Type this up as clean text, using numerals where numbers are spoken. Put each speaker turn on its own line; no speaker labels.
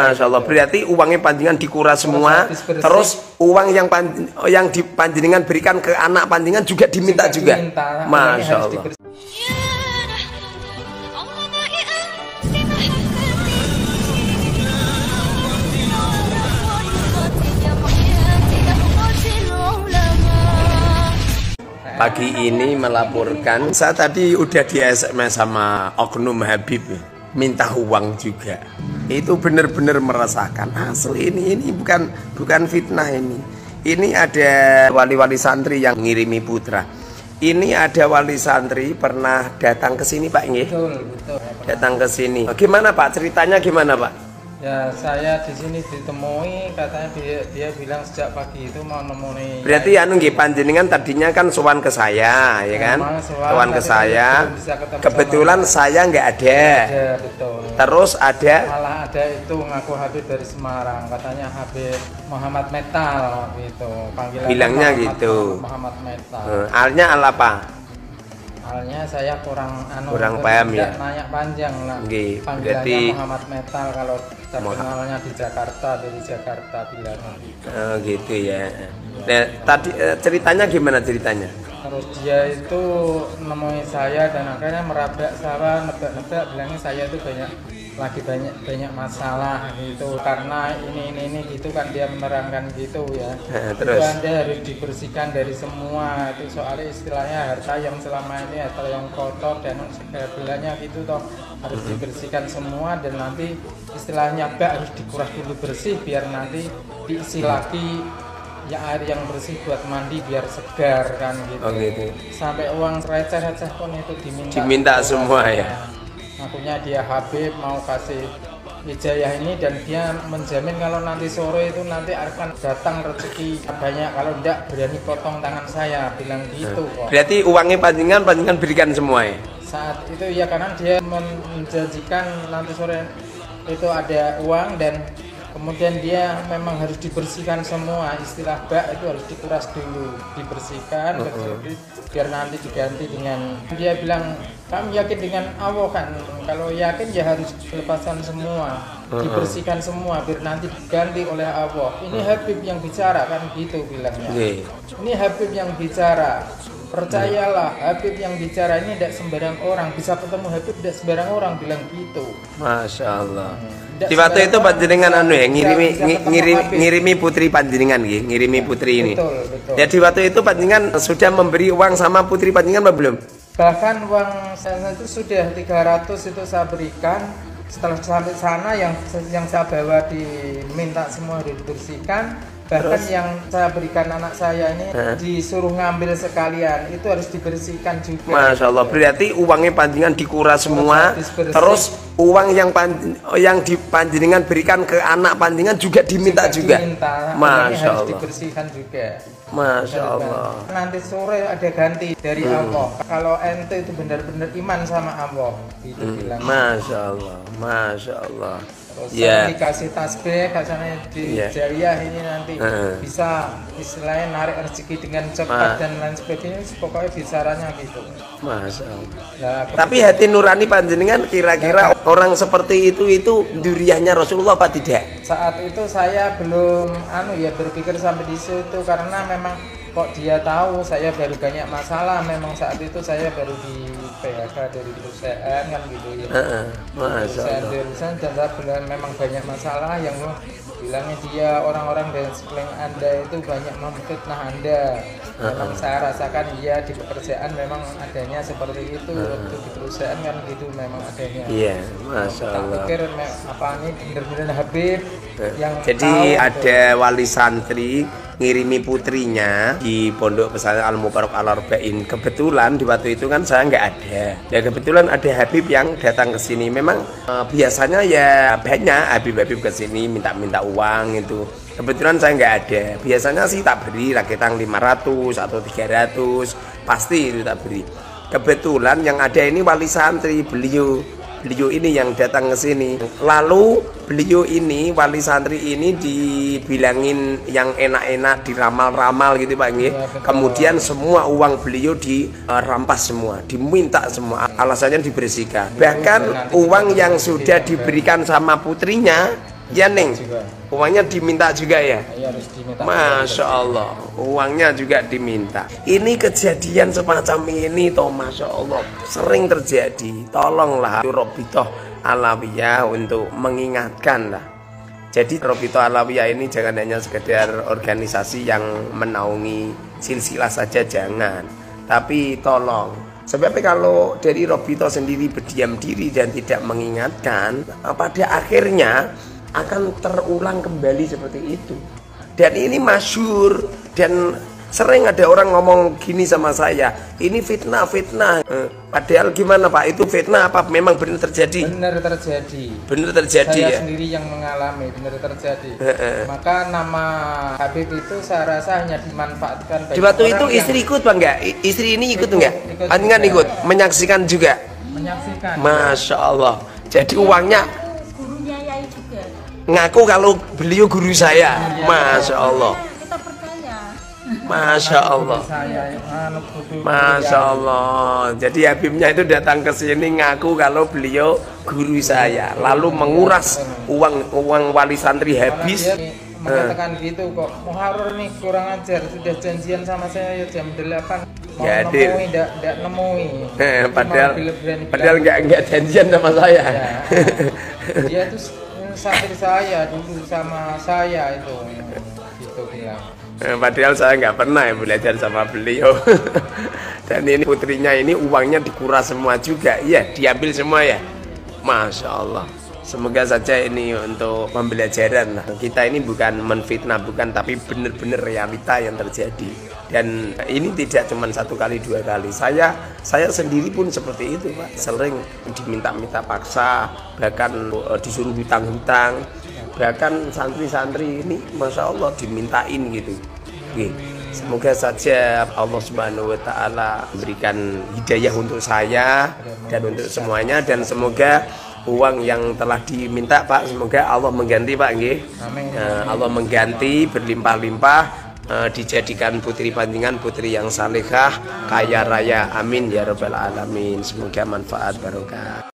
Masya Allah. Berarti uangnya panjenengan dikuras semua. Terus uang yang panjenengan berikan ke anak panjenengan juga diminta juga. Masya Allah. Pagi ini melaporkan, saya tadi udah di SMS sama oknum Habib, minta uang juga. Itu benar-benar merasakan asli ini bukan fitnah ini. Ini ada wali-wali santri yang ngirimi putra. Ini ada wali santri pernah datang ke sini Pak nggih?
Betul.
Datang ke sini. Gimana Pak? Ceritanya gimana Pak?
Ya saya di sini ditemui, katanya dia bilang sejak pagi itu mau nemui.
Berarti anu nggih panjenengan tadinya kan sowan ke saya, ya kan? Sowan ke saya. Kebetulan saya nggak ada.
Betul.
Terus ada?
Malah ada itu ngaku Habib dari Semarang, katanya Habib Muhammad Metal gitu. Panggilannya
bilangnya
Muhammad,
gitu.
Muhammad Metal.
Alnya al apa?
Halnya saya kurang
paham ya.
Nanya panjang lah. Panggilannya
berarti
Muhammad Metal kalau terkenalnya di Jakarta, dari Jakarta bilangnya.
Oh gitu ya. Nah, tadi ceritanya gimana ceritanya?
Terus dia itu nemuin saya dan akhirnya merabak sawah, nebak-nebak bilangnya saya itu banyak masalah gitu karena ini gitu kan, dia menerangkan gitu ya.
Terus
itu Anda harus dibersihkan dari semua itu, soalnya istilahnya harta yang selama ini harta yang kotor dan sebagainya gitu toh harus dibersihkan semua, dan nanti istilahnya harus dikuras dulu bersih biar nanti diisi lagi ya air yang bersih buat mandi biar segar kan gitu.
Oh gitu.
Sampai uang receh pun itu
diminta semua ya.
Akunya dia Habib mau kasih hijayah ini, dan dia menjamin kalau nanti sore itu nanti akan datang rezeki banyak, kalau enggak berani potong tangan saya, bilang gitu kok.
Berarti uangnya panjenengan berikan semua ya?
Saat itu ya, karena dia menjanjikan nanti sore itu ada uang, dan kemudian dia memang harus dibersihkan semua, istilah bak itu harus dikuras dulu, dibersihkan bersih, biar nanti diganti dengan, dia bilang kamu yakin dengan Allah kan, kalau yakin ya harus dilepaskan semua, dibersihkan semua biar nanti diganti oleh Allah. Ini Habib yang bicara kan gitu bilangnya. Ini Habib yang bicara, percayalah Habib yang bicara ini tidak sembarang orang, bisa ketemu Habib tidak sembarang orang, bilang gitu.
Masya Allah. Di waktu itu panjenengan anu ya ngirimi putri panjenengan nggih, ngirimi putri ini.
Betul.
Ya di waktu itu panjenengan sudah memberi uang sama putri panjenengan apa belum?
Bahkan uang saya itu sudah 300 itu saya berikan. Setelah sampai sana yang saya bawa diminta semua dibersihkan. Bahkan terus yang saya berikan anak saya ini disuruh ngambil sekalian, itu harus dibersihkan juga. Masya
Allah. Berarti uangnya panjenengan dikuras semua. Terus uang yang panjenengan berikan ke anak panjenengan juga diminta juga. Masya Allah.
Harus dibersihkan juga.
Masya Allah.
Nanti sore ada ganti dari Allah. Kalau ente itu benar-benar iman sama Allah, itu bilang.
Masya Allah, Masya Allah.
Terus dikasih tasbih, katanya di jariah ini nanti bisa istilahnya narik rezeki dengan cepat dan lain sebagainya. Pokoknya bicaranya gitu.
Masya Allah. Nah, tapi hati nurani panjenengan kira-kira orang seperti itu duriahnya Rasulullah apa tidak?
Saat itu saya belum berpikir sampai di situ, karena memang kok dia tahu saya baru banyak masalah. Memang saat itu saya baru di PHK dari perusahaan kan gitu ya. Perusahaan dan saya memang banyak masalah yang bilangnya dia orang-orang dan sekeliling Anda itu banyak memfitnah Anda. Memang saya rasakan dia di pekerjaan memang adanya seperti itu. Waktu di perusahaan kan gitu memang adanya.
Iya, Masya Allah.
Pikir apa ini benar-benar Habib yang
jadi ada wali santri ngirimi putrinya di Pondok Pesantren Al Mubarak Al Arba'in. Kebetulan di waktu itu kan saya nggak ada. Ya kebetulan ada Habib yang datang ke sini. Memang biasanya ya banyak Habib-Habib ke sini minta uang itu. Kebetulan saya nggak ada. Biasanya sih tak beri raketang 500 atau 300, pasti itu tak beri. Kebetulan yang ada ini wali santri, beliau ini yang datang ke sini. Lalu beliau ini wali santri ini dibilangin yang enak-enak, diramal-ramal gitu Pak nggih. Kemudian semua uang beliau dirampas semua, diminta semua. Alasannya dibersihkan. Bahkan uang yang sudah diberikan sama putrinya Ya Neng,
juga.
uangnya diminta juga ya?
Iya, harus diminta.
Masya Allah, uangnya juga diminta. Ini kejadian semacam ini toh, Masya Allah, sering terjadi. Tolonglah Robitoh Alawiyah untuk mengingatkan lah. Jadi Robitoh Alawiyah ini jangan hanya sekedar organisasi yang menaungi silsilah saja, jangan. Tapi tolong. Sebab kalau dari Robitoh sendiri berdiam diri dan tidak mengingatkan, pada akhirnya akan terulang kembali seperti itu. Dan ini masyhur dan sering ada orang ngomong gini sama saya, ini fitnah. Padahal gimana Pak, itu fitnah apa memang benar terjadi?
Benar terjadi.
Benar terjadi
saya
ya?
Sendiri yang mengalami, benar terjadi. Maka nama Habib itu saya rasa hanya dimanfaatkan.
Di waktu itu istri ikut Pak enggak? Istri ini ikut enggak? Panjenengan ikut, menyaksikan juga?
Menyaksikan.
Masya Allah. Jadi uangnya
gurunya Yai juga.
ngaku kalau beliau guru saya. Masya Allah.
Kita percaya.
Masya Allah. Masya Allah. Jadi Habibnya itu datang ke sini ngaku kalau beliau guru saya, lalu menguras uang wali santri habis.
Mengatakan gitu kok, Muharrar nih kurang ajar, sudah janjian sama saya ya jam 8 mau
Ya,
nemui, tidak nemui.
Padahal nggak janjian sama saya.
Ya, dia tuh santri saya dulu sama saya itu, gitu bilang.
Padahal saya nggak pernah ya belajar sama beliau. Dan ini putrinya ini uangnya dikuras semua juga, ya diambil semua ya. Masya Allah. Semoga saja ini untuk pembelajaran lah. Kita ini bukan menfitnah, bukan, tapi benar-benar realita yang terjadi. Dan ini tidak cuma 1 kali 2 kali. Saya sendiri pun seperti itu Pak. Sering diminta-minta paksa, bahkan disuruh hutang-hutang. Bahkan santri-santri ini Masya Allah dimintain gitu. Oke. Semoga saja Allah Subhanahu wa Ta'ala memberikan hidayah untuk saya dan untuk semuanya, dan semoga uang yang telah diminta Pak, semoga Allah mengganti Pak nggih.
Amin.
Allah mengganti berlimpah-limpah, dijadikan putri panjenengan putri yang salehah, kaya raya, amin ya rabbal alamin. Semoga manfaat barokah.